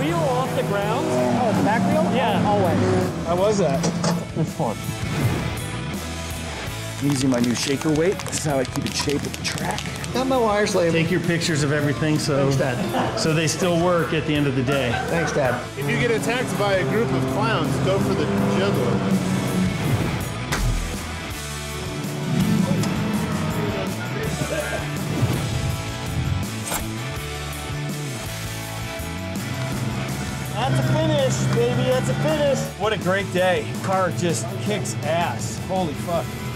wheel off the ground? Oh, the back wheel? Yeah. Always. How was that? It's fun. I'm using my new shaker weight. This is how I keep it shape with the track. Got my wires laid. Take your pictures of everything so, Thanks, Dad. so they still work at the end of the day. Thanks, Dad. If you get attacked by a group of clowns, go for the jugular. That's a finish, baby. That's a finish. What a great day. Car just kicks ass. Holy fuck.